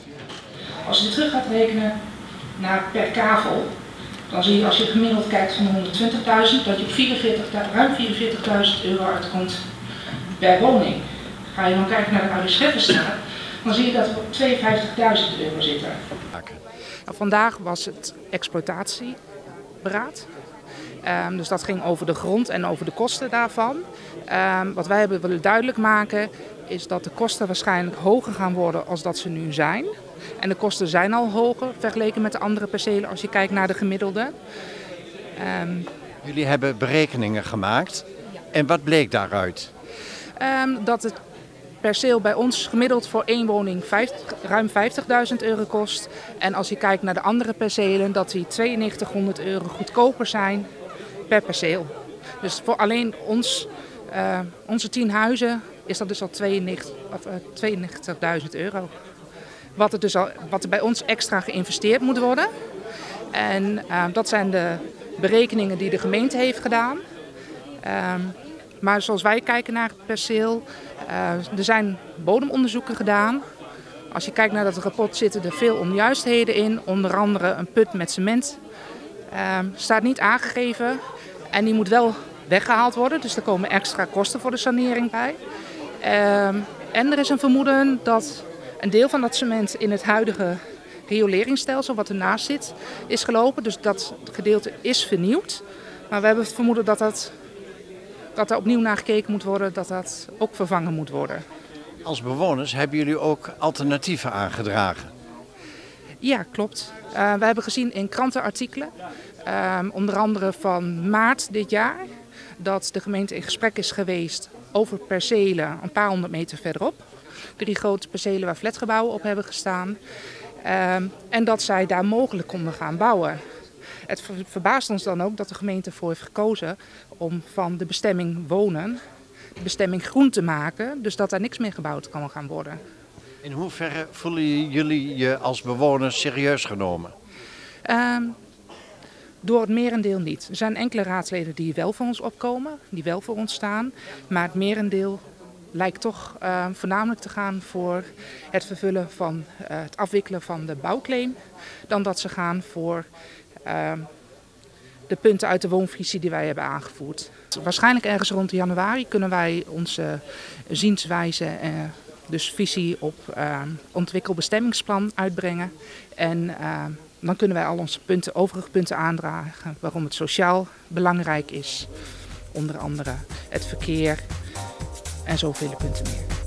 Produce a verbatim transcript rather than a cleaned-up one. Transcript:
Als je dit terug gaat rekenen naar per kavel, dan zie je als je gemiddeld kijkt van honderdtwintigduizend dat je op vierenveertig, ruim vierenveertigduizend euro uitkomt per woning. Ga je dan kijken naar de Oude Scheppenstraat, dan zie je dat we op tweeënvijftigduizend euro zitten. Nou, vandaag was het exploitatieberaad. Um, dus dat ging over de grond en over de kosten daarvan. Um, wat wij hebben willen duidelijk maken is dat de kosten waarschijnlijk hoger gaan worden als dat ze nu zijn. En de kosten zijn al hoger vergeleken met de andere percelen als je kijkt naar de gemiddelde. Um, Jullie hebben berekeningen gemaakt. En wat bleek daaruit? Um, dat het perceel bij ons gemiddeld voor één woning vijftig, ruim vijftigduizend euro kost. En als je kijkt naar de andere percelen dat die tweeënnegentighonderd euro goedkoper zijn per perceel. Dus voor alleen ons, uh, onze tien huizen is dat dus al tweeënnegentigduizend euro. Wat er, dus al, wat er bij ons extra geïnvesteerd moet worden. En uh, dat zijn de berekeningen die de gemeente heeft gedaan. Um, maar zoals wij kijken naar het perceel, uh, er zijn bodemonderzoeken gedaan. Als je kijkt naar dat rapport zitten er veel onjuistheden in. Onder andere een put met cement. Uh, staat niet aangegeven en die moet wel weggehaald worden. Dus er komen extra kosten voor de sanering bij. Uh, en er is een vermoeden dat een deel van dat cement in het huidige rioleringsstelsel wat ernaast zit is gelopen. Dus dat gedeelte is vernieuwd. Maar we hebben het vermoeden dat, dat, dat er opnieuw naar gekeken moet worden, dat dat ook vervangen moet worden. Als bewoners hebben jullie ook alternatieven aangedragen? Ja, klopt. Uh, we hebben gezien in krantenartikelen, uh, onder andere van maart dit jaar, dat de gemeente in gesprek is geweest over percelen een paar honderd meter verderop. Drie grote percelen waar flatgebouwen op hebben gestaan. Uh, en dat zij daar mogelijk konden gaan bouwen. Het verbaast ons dan ook dat de gemeente ervoor heeft gekozen om van de bestemming wonen de bestemming groen te maken. Dus dat daar niks meer gebouwd kan gaan worden. In hoeverre voelen jullie je als bewoners serieus genomen? Uh, door het merendeel niet. Er zijn enkele raadsleden die wel voor ons opkomen, die wel voor ons staan. Maar het merendeel lijkt toch uh, voornamelijk te gaan voor het vervullen van uh, het afwikkelen van de bouwclaim. Dan dat ze gaan voor uh, de punten uit de woonvisie die wij hebben aangevoerd. Waarschijnlijk ergens rond januari kunnen wij onze zienswijze, uh, dus visie op uh, ontwikkelbestemmingsplan uitbrengen. En uh, dan kunnen wij al onze punten, overige punten aandragen waarom het sociaal belangrijk is. Onder andere het verkeer en zoveel punten meer.